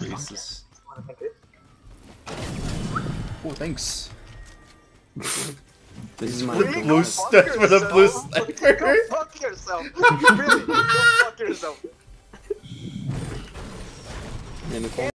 Jesus. Oh, thanks. This is my The blue stuff for the blue sniper. Go fuck yourself. Really, go fuck yourself.